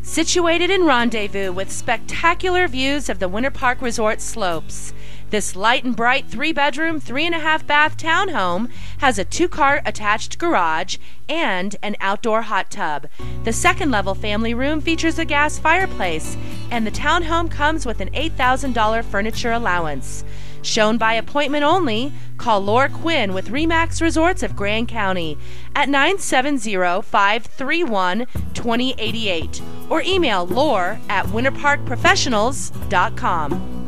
Situated in Rendezvous with spectacular views of the Winter Park Resort slopes, this light and bright 3-bedroom, 3.5-bath townhome has a 2-car attached garage and an outdoor hot tub. The second-level family room features a gas fireplace, and the townhome comes with an $8,000 furniture allowance. Shown by appointment only, call Lorr Quinn with RE/MAX Resorts of Grand County at 970-531-2088 or email Lorr at winterparkprofessionals.com.